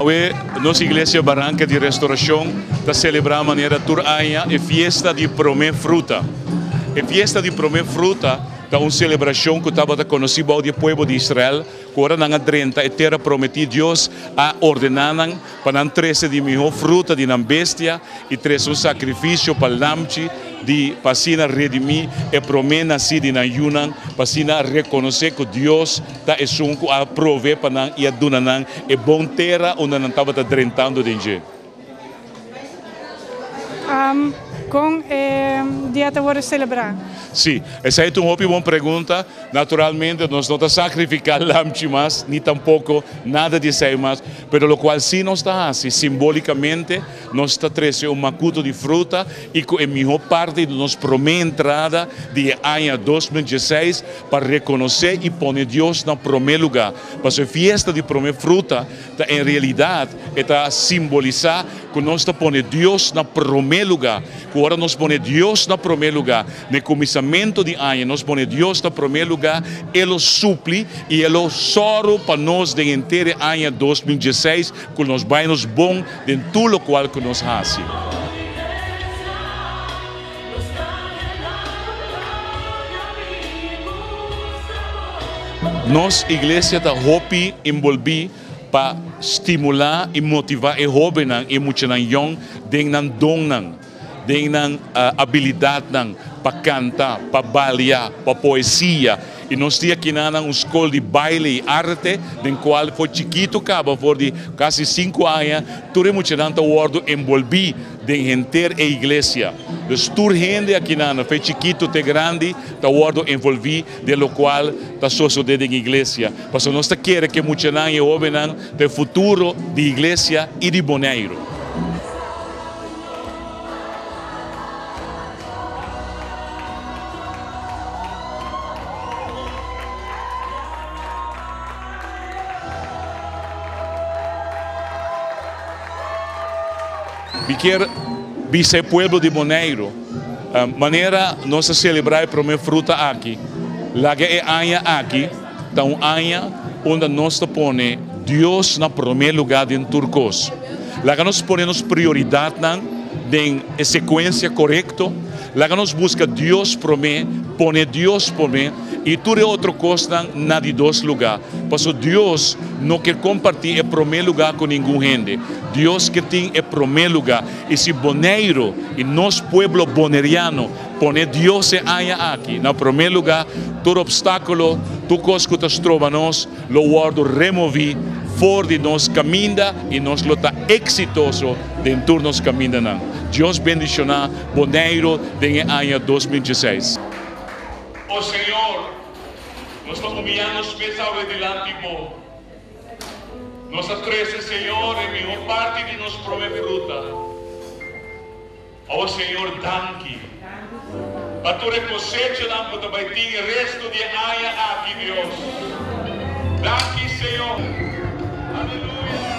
Hoje, nossa igreja Barranca de Restauração está celebrando a maneira turanya e festa de Promé Fruta. A festa de Promé Fruta é uma celebração que estava conhecida ao povo de Israel, que agora na 30 e terra prometido Deus a ordenar para trazer de melhor fruta de uma bestia e trazer um sacrifício para o lamchi de para redimir e prometer nascer de Yunan para reconhecer que Deus está a prover para e a donar e bom terra onde não estava drentando de gente. Com dia de agora celebrar? Sim, essa é uma boa pergunta. Naturalmente, nós não estamos sacrificando lamchi mais, nem tampouco nada de ser mais, mas o qual sim nós estamos assim, simbolicamente, nós estamos trazendo um macuto de fruta e que é a melhor parte de nossa primeira entrada de ano 2016 para reconhecer e pôr Deus no primeiro lugar. Mas a festa de primeira fruta, em realidade, está a simbolizar que nós estamos pondo Deus no primeiro lugar. Que agora nós ponemos Deus no primeiro lugar. No começamento de ano, nós ponemos Deus no primeiro lugar. Ele suple e ele soro para nós de inteiro ano 2016, que nós vai nos bom de tudo o qual que nós fazemos. Nossa igreja está hopi envolvida para estimular e motivar e jovens e muitos jovens dengan dom dengan habilidade para cantar, para bailar, para poesia. E nós tínhamos aqui na escola de baile e arte, no qual foi chiquito, acaba por de quase 5 anos, tudo muito wordo envolvido dentro da igreja. Então, toda gente aqui na foi chiquito até grande, está wordo envolvido, de lo qual está sucedendo na igreja. Porque nós queremos que muitos jovens tenham futuro de igreja e de Bonaire. Quer ser pueblo de Bonaire, maneira nós celebrar a primeira fruta aqui. Lá que é anha aqui, então anha onde nós põe Deus no primeiro lugar em turcos. Lá que nós ponemos prioridade em sequência correta. Lá que nós busca Deus primeiro, põe Deus primeiro e tudo outro coisa na de dois lugares. Porque Deus não quer compartilhar o primeiro lugar com ninguém gente. Deus quer ter o primeiro lugar. E se Bonaire e nosso povo boneriano põe Deus aqui, no primeiro lugar, todo obstáculo, tudo coisa que nós trovamos, lo guardo remover fora de nós caminha e nós lo está exitoso dentro de nós caminha. Deus bendicionar Bonaire em ano 2016. Oh Senhor, nós estamos humilhando os pés ao delante de vós. Nossa trece, Senhor, é a melhor parte de nossa primeira fruta. Oh Senhor, danke. Para tu cosecha da puta vai ter o resto de ano aqui, Deus. Danke, Senhor. Aleluia.